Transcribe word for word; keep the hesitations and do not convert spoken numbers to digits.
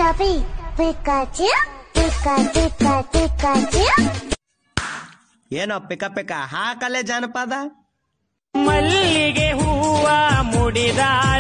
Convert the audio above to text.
ಪಿಕಾಪಿ Pikachu ಪಿಕಾ ಪಿಕಾ Pikachu. ಏನೋ ಪಿಕ ಪಿಕ ಹಾಕಲೆ ಜಾನಪದ. ಮಲ್ಲಿಗೆ ಹೂವ ಮುಡಿದ